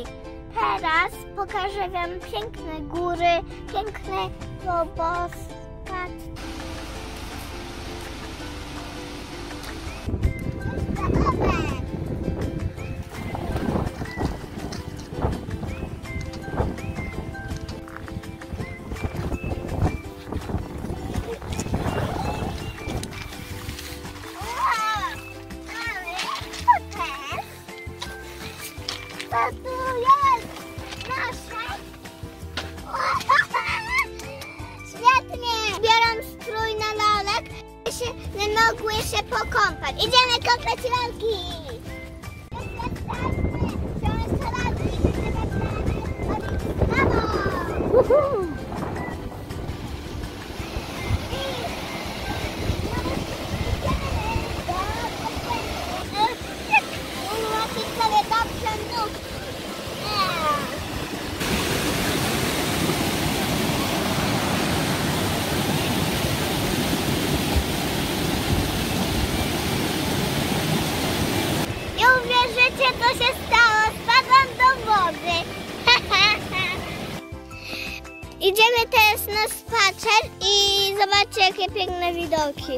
Teraz pokażę wam piękne góry, piękny wodospad. Co tu jest? Nasze? Świetnie! Biorą strój na lalek, nie mogły się pokąpać. Idziemy kąpać lalki! Nie uwierzycie, co się stało. Spadłam do wody. Idziemy teraz na spacer i zobaczcie, jakie piękne widoki.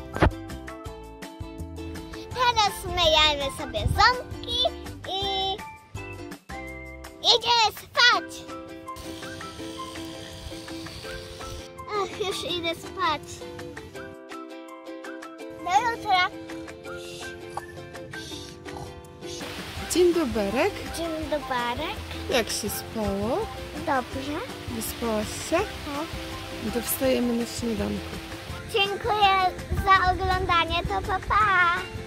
Teraz myjemy sobie ząbki i idziemy spać. Ach, już idę spać. Do jutra. Dzień doberek. Dzień dobry. Jak się spało? Dobrze. Wyspałaś się? Tak. No to wstajemy na śniadanko. Dziękuję za oglądanie. To pa, pa.